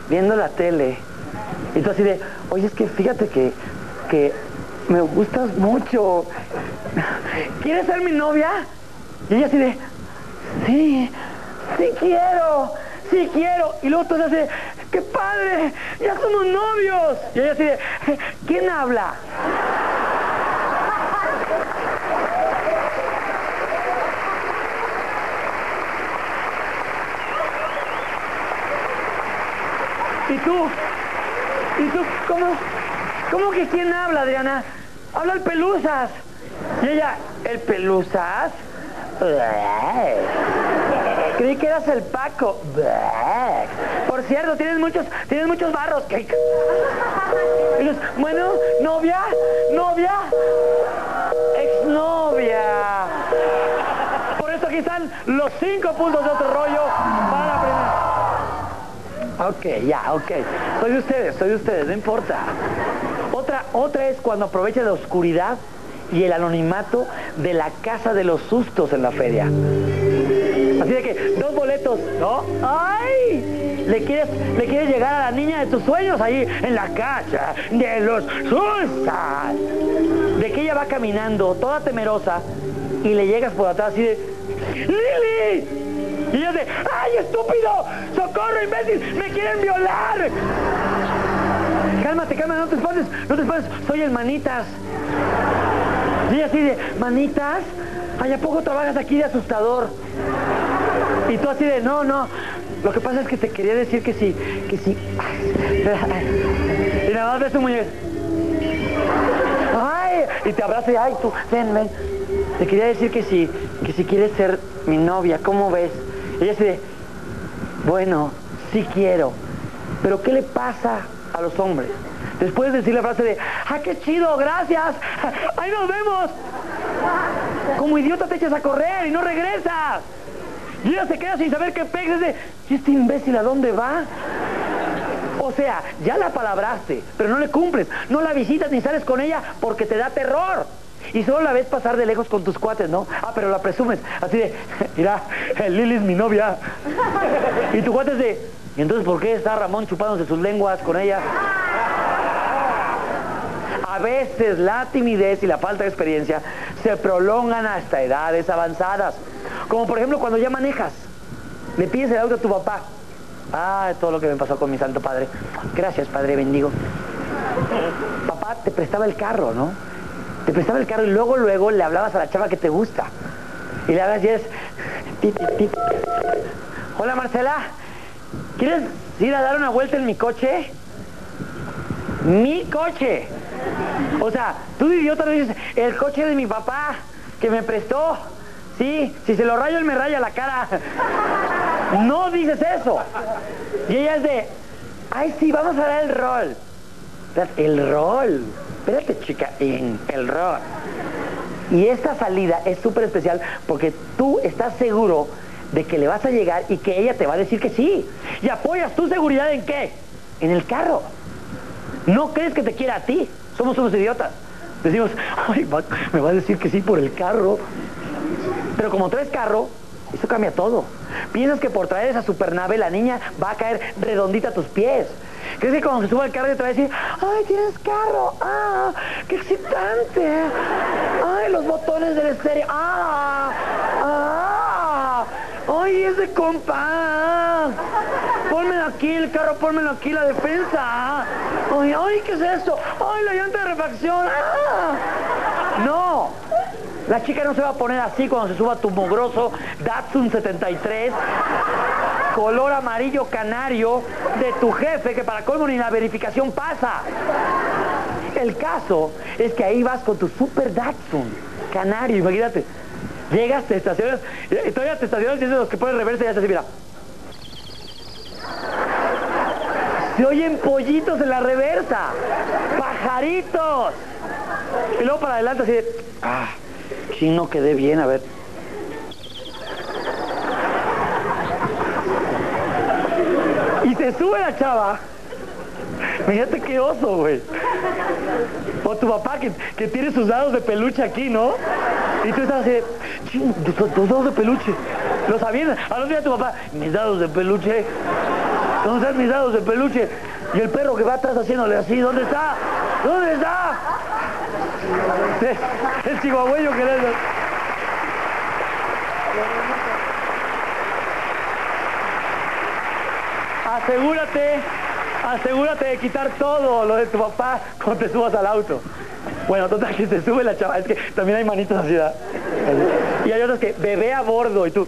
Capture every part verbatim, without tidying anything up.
viendo la tele. Y tú así de, oye, es que fíjate que, que me gustas mucho. ¿Quieres ser mi novia? Y ella así de, sí, sí quiero, sí quiero. Y luego tú así de, ¡qué padre! ¡Ya somos novios! Y ella así de, ¿quién habla? ¿Y tú? ¿Y tú? ¿Cómo? ¿Cómo que quién habla, Adriana? Habla el Pelusas. Y ella, ¿el Pelusas? Creí que eras el Paco. Por cierto, tienes muchos, tienes muchos barros. Y dices, bueno, novia, novia, exnovia. Por eso aquí están los cinco puntos de otro rollo para aprender. Ok, ya, ok. Soy de ustedes, soy de ustedes, no importa. Otra, otra es cuando aprovecha la oscuridad y el anonimato de la casa de los sustos en la feria. Así de que, dos boletos, ¿no? ¡Ay! Le quieres, le quieres llegar a la niña de tus sueños ahí en la casa de los sustos. De que ella va caminando, toda temerosa, y le llegas por atrás así de, ¡Lili! Y ella de, ¡ay, estúpido! ¡Socorro, imbécil! ¡Me quieren violar! Cálmate, cálmate, no te espantes, no te espantes, soy el Manitas. Y ella así de, ¿Manitas? Ay, ¿a poco trabajas aquí de asustador? Y tú así de, no, no, lo que pasa es que te quería decir que sí, que sí. Y nada más ves tu muñeca. Ay, y te abraza y, ay, tú, ven, ven. Te quería decir que sí, que si quieres ser mi novia, ¿cómo ves? Y ella así de, bueno, sí quiero, pero ¿qué le pasa a los hombres? Después de decir la frase de, ¡ah, qué chido, gracias! ¡Ahí nos vemos! Como idiota te echas a correr y no regresas. Y ella se queda sin saber qué pegas de, ¿y este imbécil a dónde va? O sea, ya la palabraste, pero no le cumples. No la visitas ni sales con ella porque te da terror. Y solo la ves pasar de lejos con tus cuates, ¿no? Ah, pero la presumes, así de, mira, Lili es mi novia. Y tu cuate es de, ¿y entonces por qué está Ramón chupándose sus lenguas con ella? A veces la timidez y la falta de experiencia se prolongan hasta edades avanzadas. Como por ejemplo cuando ya manejas, le pides el auto a tu papá. Ah, todo lo que me pasó con mi santo padre. Gracias, padre, bendigo. Papá te prestaba el carro, ¿no? Te prestaba el carro y luego, luego le hablabas a la chava que te gusta. Y le hablas y es... Tip, tip, tip. Hola, Marcela. ¿Quieres ir a dar una vuelta en mi coche? ¡Mi coche! O sea, tú de idiota le dices, el coche de mi papá, que me prestó. Sí, si se lo rayo, él me raya la cara. No dices eso. Y ella es de, ay, sí, vamos a dar el rol. El rol. Espérate, chica, en el rol. Y esta salida es súper especial porque tú estás seguro de que le vas a llegar y que ella te va a decir que sí. ¿Y apoyas tu seguridad en qué? En el carro. No crees que te quiera a ti. Somos unos idiotas. Decimos, ay, va, me va a decir que sí por el carro. Pero como traes carro, eso cambia todo. Piensas que por traer esa supernave la niña va a caer redondita a tus pies. ¿Crees que cuando se suba al carro te va a decir, ay, tienes carro? ¡Ah! ¡Qué excitante! ¡Ay, los botones del estéreo! ¡Ah! ¡Ah! ¡Ay, ese compa! Pónmelo aquí, el carro, pónmelo aquí, la defensa. ¡Ay, ay, qué es esto! ¡Ay, la llanta de refacción! ¡Ah! ¡No! La chica no se va a poner así cuando se suba tu mugroso Datsun setenta y tres color amarillo canario de tu jefe, que para colmo ni la verificación pasa. El caso es que ahí vas con tu super Datsun canario, imagínate. Llegas, te estacionas, y todavía te estacionas y es de los que ponen reversa y ya se así, mira. Se oyen pollitos en la reversa, pajaritos. Y luego para adelante así de, ah, chino, quedé bien, a ver. Y se sube la chava. Fíjate qué oso, güey. O tu papá que, que tiene sus dados de peluche aquí, ¿no? Y tú estás así de, ching, tus, tus dados de peluche. Los avientas. A los días tu papá, mis dados de peluche. ¿Dónde están mis dados de peluche? Y el perro que va atrás haciéndole así, ¿dónde está? ¿Dónde está? El chihuahueño que le... Asegúrate, asegúrate de quitar todo lo de tu papá cuando te subas al auto. Bueno, total, que se sube la chava. Es que también hay manitos así, ¿verdad? Y hay otras que, bebé a bordo, y tú...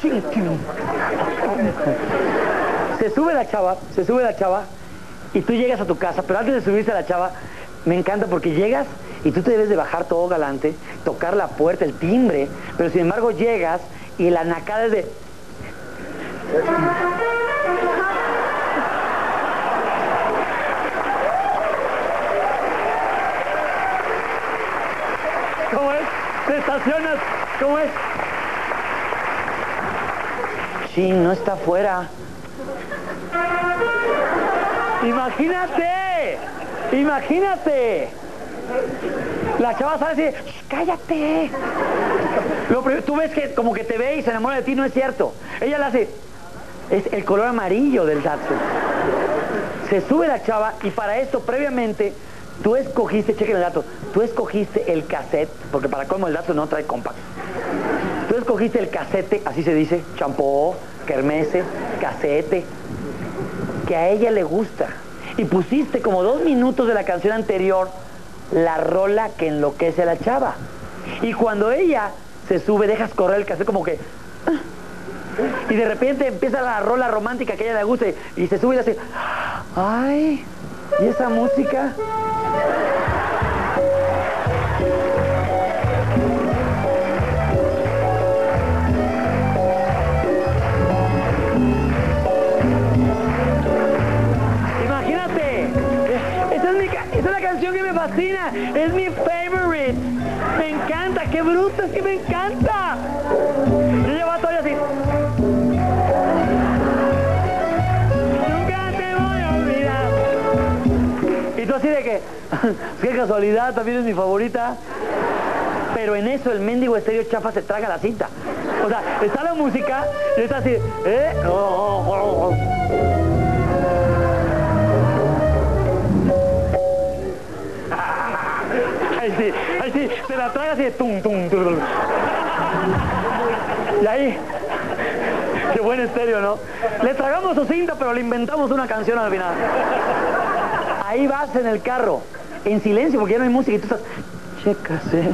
Se sube la chava, se sube la chava, y tú llegas a tu casa, pero antes de subirse a la chava, me encanta porque llegas y tú te debes de bajar todo galante, tocar la puerta, el timbre, pero sin embargo llegas y la nacada es de... ¿Cómo es? Te estacionas. ¿Cómo es? Sí, no está afuera. Imagínate. Imagínate. La chava sale así, cállate. Lo, tú ves que como que te ve y se enamora de ti, no es cierto. Ella le hace, es el color amarillo del Datsun. Se sube la chava y para esto previamente tú escogiste, chequen el dato, tú escogiste el cassette, porque para colmo el Datsun no trae compact. Tú escogiste el casete, así se dice, champó, kermesse, casete, que a ella le gusta. Y pusiste como dos minutos de la canción anterior la rola que enloquece a la chava. Y cuando ella se sube, dejas correr el cassette como que... Y de repente empieza la rola romántica que a ella le gusta y se sube y le hace... ¡Ay! ¿Y esa música? Imagínate, esa es, mi, esa es la canción que me fascina, es mi favorite, me encanta, qué bruto, es que me encanta. Y ella va todavía así. Nunca te voy a olvidar. Y tú así de que, qué casualidad, también es mi favorita. Pero en eso el mendigo estéreo chafa se traga la cinta. O sea, está la música y está así, ¿eh? Oh, oh, oh, oh. Ahí sí, ahí sí, se la traga así de tum, tum, tum. Y ahí, qué buen estéreo, ¿no? Le tragamos su cinta, pero le inventamos una canción al final. Ahí vas en el carro, en silencio, porque ya no hay música y tú estás, chécase.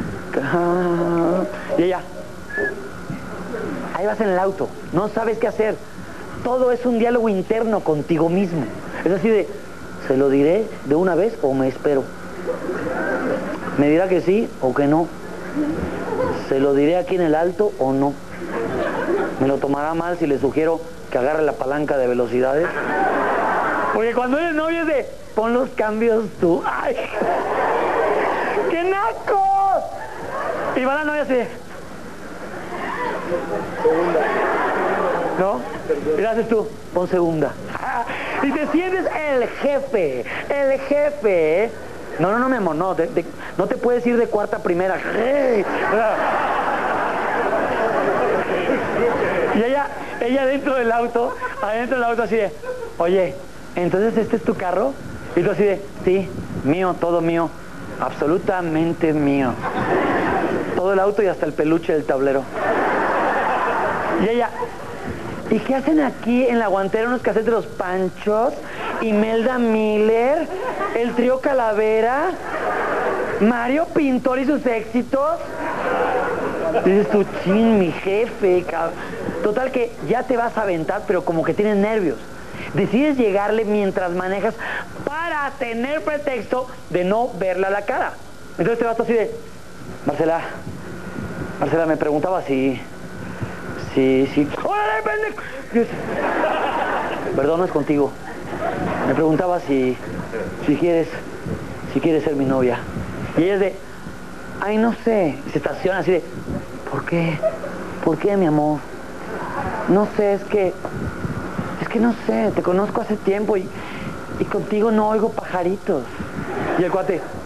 Y ella, ahí vas en el auto, no sabes qué hacer. Todo es un diálogo interno contigo mismo. Es así de, ¿se lo diré de una vez o me espero? ¿Me dirá que sí o que no? ¿Se lo diré aquí en el alto o no? ¿Me lo tomará mal si le sugiero que agarre la palanca de velocidades? Porque cuando eres novio es de, pon los cambios tú. ¡Ay! ¡Qué naco! Y va la novia así. Segunda. ¿No? Y le haces tú, pon segunda. Y te sientes el jefe, el jefe. No, no, no, mi amor, no. De, de, no te puedes ir de cuarta a primera. Y ella, ella dentro del auto, adentro del auto así de, oye, entonces este es tu carro. Y tú así de, sí, mío, todo mío, absolutamente mío. Todo el auto y hasta el peluche del tablero. Y ella, ¿y qué hacen aquí en la guantera unos cassettes de los Panchos? Imelda Miller, el trío Calavera, Mario Pintor y sus éxitos. Dices tú, chin, mi jefe, cabrón. Total que ya te vas a aventar, pero como que tienes nervios. Decides llegarle mientras manejas para tener pretexto de no verla a la cara. Entonces te vas así de, Marcela, Marcela, me preguntaba si... Si, si... ¡Órale, pendejo! Perdón, no es contigo. Me preguntaba si... Si quieres... Si quieres ser mi novia. Y ella es de... Ay, no sé. Y se estaciona así de... ¿Por qué? ¿Por qué, mi amor? No sé, es que... Es que no sé, te conozco hace tiempo y... Y contigo no oigo pajaritos. Y el cuate...